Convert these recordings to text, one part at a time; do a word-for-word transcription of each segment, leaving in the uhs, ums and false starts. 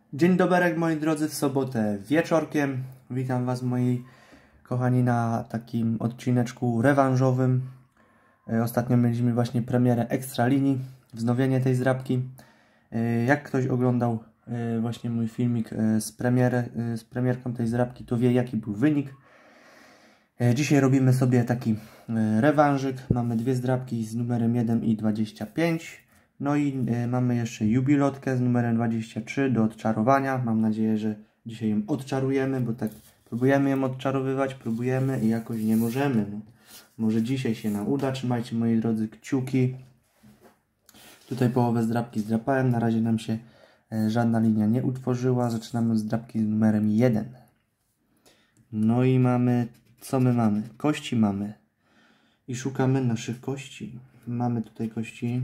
Dzień dobry moi drodzy, w sobotę wieczorkiem. Witam Was moi kochani na takim odcineczku rewanżowym. Ostatnio mieliśmy właśnie premierę Ekstralinii, wznowienie tej zdrabki. Jak ktoś oglądał właśnie mój filmik z, premiery, z premierką tej zdrabki, to wie jaki był wynik. Dzisiaj robimy sobie taki rewanżyk. Mamy dwie zdrabki z numerem jeden i dwadzieścia pięć. No i y, mamy jeszcze jubilotkę z numerem dwadzieścia trzy do odczarowania. Mam nadzieję, że dzisiaj ją odczarujemy, bo tak próbujemy ją odczarowywać, próbujemy i jakoś nie możemy. No. Może dzisiaj się nam uda. Trzymajcie moi drodzy kciuki. Tutaj połowę zdrabki zdrapałem. Na razie nam się y, żadna linia nie utworzyła. Zaczynamy od zdrabki z numerem jeden. No i mamy, co my mamy? Kości mamy. I szukamy naszych kości. Mamy tutaj kości.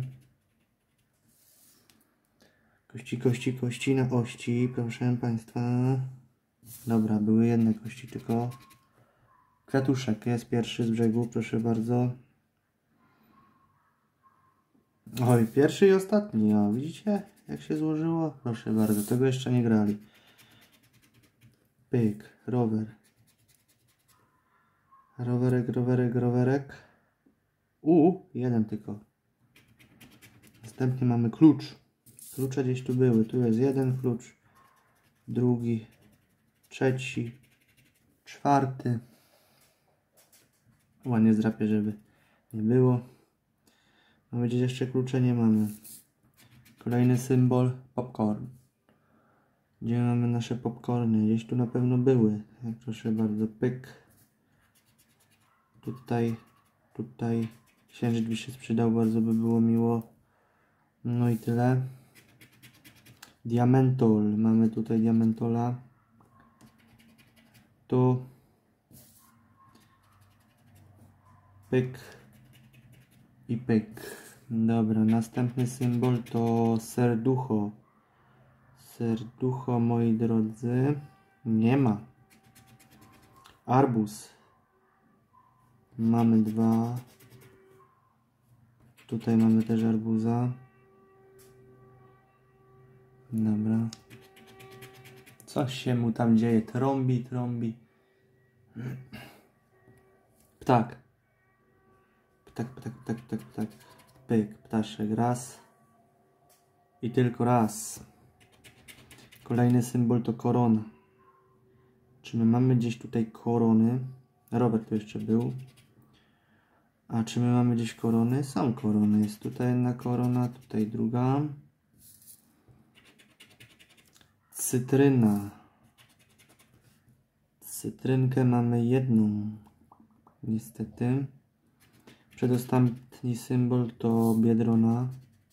Kości, kości, kości na ości, proszę Państwa. Dobra, były jedne kości tylko. Kwiatuszek jest pierwszy z brzegu, proszę bardzo. Oj, pierwszy i ostatni, o, widzicie jak się złożyło? Proszę bardzo, tego jeszcze nie grali. Pyk, rower. Rowerek, rowerek, rowerek. U, jeden tylko. Następnie mamy klucz. Klucze gdzieś tu były. Tu jest jeden klucz, drugi, trzeci, czwarty. Ładnie zdrapię, żeby nie było. Mamy gdzieś jeszcze klucze, nie mamy. Kolejny symbol, popcorn. Gdzie mamy nasze popcorny? Gdzieś tu na pewno były. Proszę bardzo, pyk. Tutaj, tutaj. Księżyc by się sprzedał, bardzo by było miło. No i tyle. Diamentol. Mamy tutaj diamentola. Tu. Pyk. I pyk. Dobra, następny symbol to serducho. Serducho, moi drodzy. Nie ma. Arbuz. Mamy dwa. Tutaj mamy też arbuza. Dobra. Coś się mu tam dzieje. Trąbi, trąbi. Ptak. Ptak, ptak, ptak, ptak, ptak. Pyk, ptaszek. Raz. I tylko raz. Kolejny symbol to korona. Czy my mamy gdzieś tutaj korony? Robert tu jeszcze był. A czy my mamy gdzieś korony? Są korony. Jest tutaj jedna korona, tutaj druga. Cytryna. Cytrynkę mamy jedną. Niestety. Przedostatni symbol to biedrona.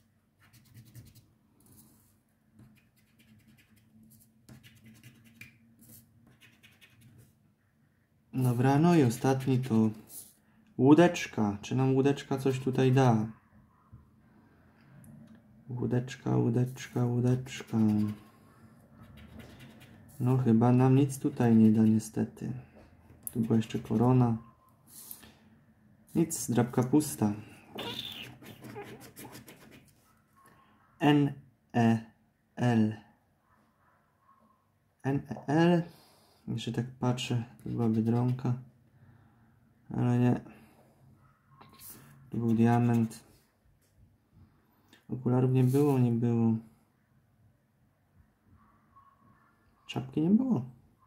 Dobra, no i ostatni to łódeczka. Czy nam łódeczka coś tutaj da? Łódeczka, łódeczka, łódeczka. No chyba nam nic tutaj nie da niestety. Tu była jeszcze korona. Nic, zdrabka pusta. N E L. N E L. Jeszcze tak patrzę, to była biedronka. Ale nie. Tu był diament. Okularów nie było, nie było. Czapki nie było.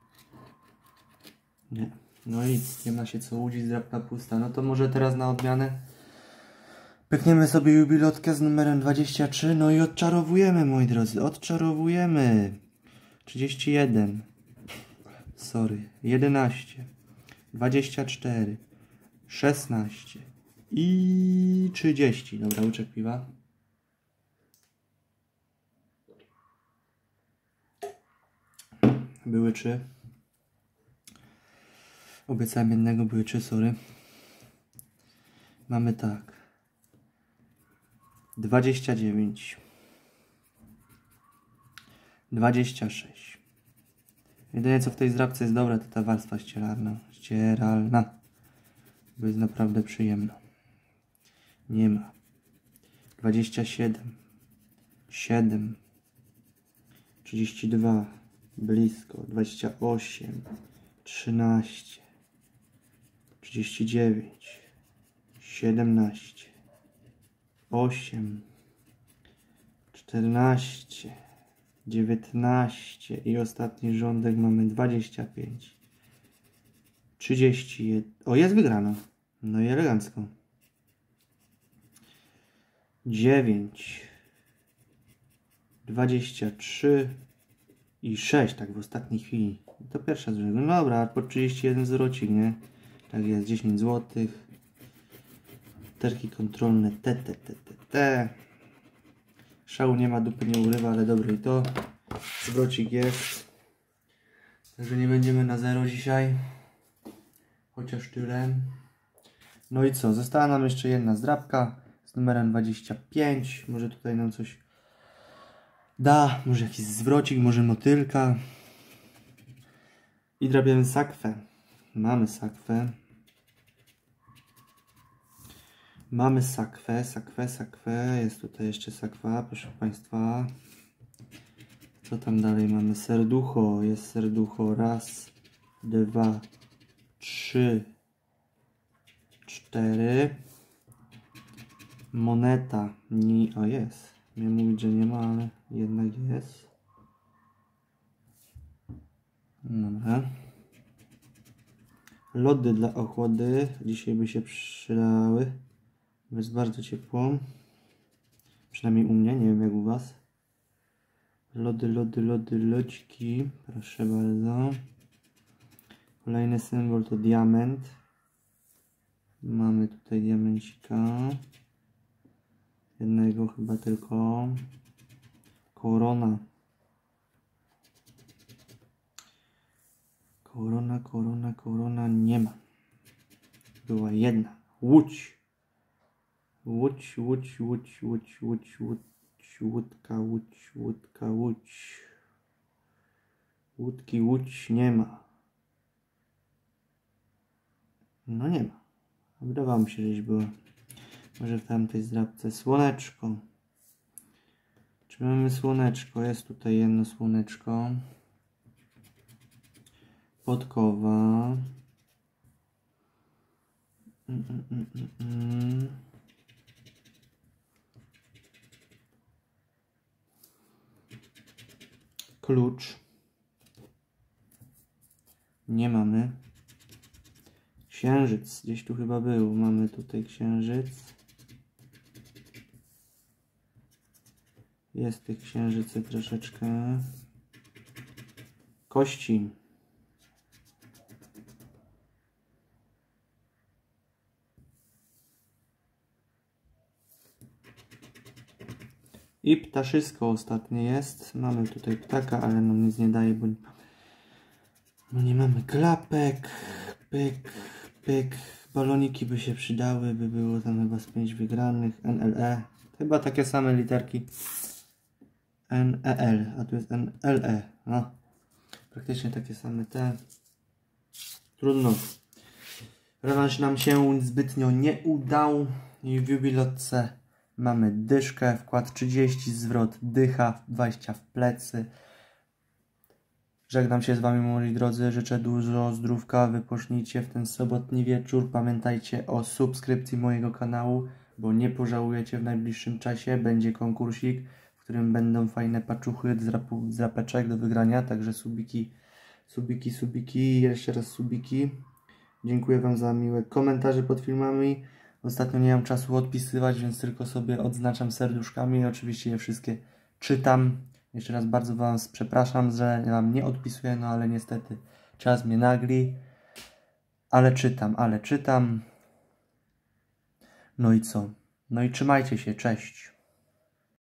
Nie. No i nie ma się co łudzić, zdrabka pusta. No to może teraz na odmianę pykniemy sobie jubilotkę z numerem dwadzieścia trzy. No i odczarowujemy, moi drodzy. Odczarowujemy. trzydzieści jeden. Sorry. jedenaście. dwadzieścia cztery. szesnaście. I trzydzieści. Dobra, łyczek piwa. Były trzy. Obiecałem jednego, były trzy, sorry. Mamy tak. dwadzieścia dziewięć. dwadzieścia sześć. Jedyne co w tej zdrabce jest dobre to ta warstwa ścieralna. Ścieralna. Bo jest naprawdę przyjemna. Nie ma. dwadzieścia siedem. siedem. trzydzieści dwa, blisko, dwadzieścia osiem, trzynaście, trzydzieści dziewięć, siedemnaście, osiem, czternaście, dziewiętnaście i ostatni rządek mamy dwadzieścia pięć, trzydzieści jeden. O, jest wygrana. No i elegancko. dziewięć, dwadzieścia trzy i sześć, tak w ostatniej chwili. To pierwsza z brzegu. No dobra, po trzydzieści jeden zwrocik, nie? Tak jest, dziesięć złotych. Terki kontrolne, te, te, te, te, te. Szału nie ma, dupy nie urywa, ale dobry i to. Zwrocik jest. Także nie będziemy na zero dzisiaj. Chociaż tyle. No i co? Została nam jeszcze jedna zdrabka z numerem dwadzieścia pięć. Może tutaj nam coś da. Może jakiś zwrocik, może motylka. I drabiamy sakwę. Mamy sakwę. Mamy sakwę, sakwę, sakwę. Jest tutaj jeszcze sakwa, proszę Państwa. Co tam dalej mamy? Serducho. Jest serducho. Raz, dwa, trzy, cztery. Moneta. Nie, o jest. Miałem mówić, że nie ma, ale jednak jest. Dobra. Lody dla ochłody. Dzisiaj by się przydały. Jest bardzo ciepło. Przynajmniej u mnie, nie wiem jak u Was. Lody, lody, lody, lodziki. Proszę bardzo. Kolejny symbol to diament. Mamy tutaj diamencika. Jednego chyba tylko. Korona. Korona, korona, korona nie ma. Była jedna. Łódź. Łódź, łódź, łódź, łódź, łódź, łódź, łódka, łódź, łódka, łódź. Łódki, łódź nie ma. No nie ma. Wydawało mi się, że gdzieś było. Może w tamtej zdrabce. Słoneczko. Czy mamy słoneczko? Jest tutaj jedno słoneczko. Podkowa. Mm, mm, mm, mm, mm. Klucz. Nie mamy. Księżyc. Gdzieś tu chyba był. Mamy tutaj księżyc. Jest tych księżycy troszeczkę. Kości. I ptaszysko ostatnie jest. Mamy tutaj ptaka, ale nam nic nie daje, bo, bo nie mamy klapek. Pyk, pyk. Baloniki by się przydały, by było tam chyba z pięć wygranych. N L E. Chyba takie same literki. N E L, a tu jest N L E. No. Praktycznie takie same te. Trudno. Rewanż nam się zbytnio nie udał. I w jubilotce mamy dyszkę, wkład trzydzieści, zwrot dycha, dwadzieścia w plecy. Żegnam się z Wami, moi drodzy. Życzę dużo zdrówka. Wypocznijcie w ten sobotni wieczór. Pamiętajcie o subskrypcji mojego kanału, bo nie pożałujecie w najbliższym czasie. Będzie konkursik, w którym będą fajne paczuchy z rapeczek do wygrania. Także subiki, subiki, subiki. Jeszcze raz subiki. Dziękuję Wam za miłe komentarze pod filmami. Ostatnio nie mam czasu odpisywać, więc tylko sobie odznaczam serduszkami. Oczywiście je wszystkie czytam. Jeszcze raz bardzo Wam przepraszam, że Wam nie odpisuję, no ale niestety czas mnie nagli. Ale czytam, ale czytam. No i co? No i trzymajcie się, cześć.